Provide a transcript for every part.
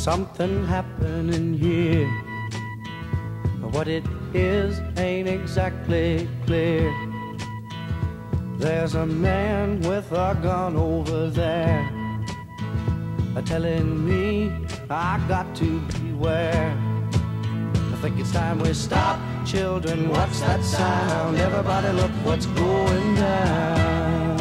something happening here. What it is ain't exactly clear. There's a man with a gun over there, telling me I got to beware. I think it's time we stop. Children, what's that sound? Everybody look what's going down.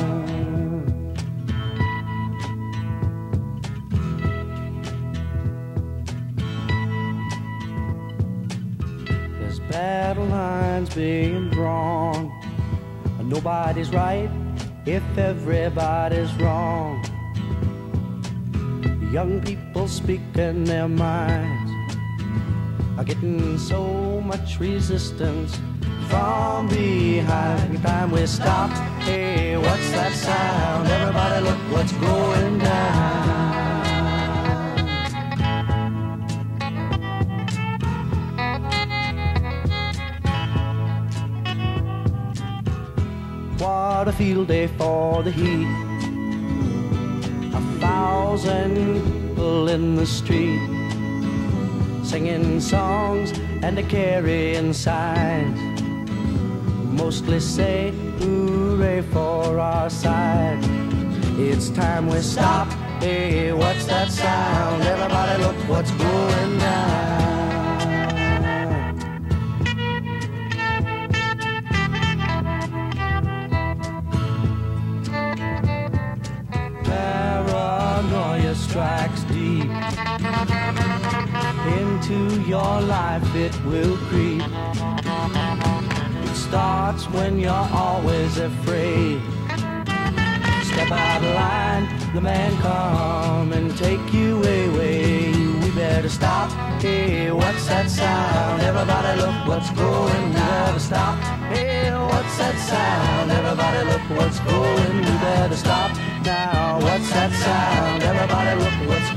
There's battle lines being drawn. Nobody's right if everybody's wrong. Young people speaking their minds are getting so much resistance from behind. Time we stop. Hey, what's that sound? Everybody look what's going down. What a field day for the heat. 1,000 people in the street, singing songs and carrying signs, mostly say hooray for our side. It's time we stop. Hey, what's that sound? Everybody look what's going down. Paranoia strikes deep into your life, it will creep. It starts when you're always afraid. Step out of line, the man come and take you away. We better stop. Hey, what's that sound? Everybody look what's going. We better stop. Hey, what's that sound? Everybody look what's going. We better stop now. What's that sound? Everybody look what's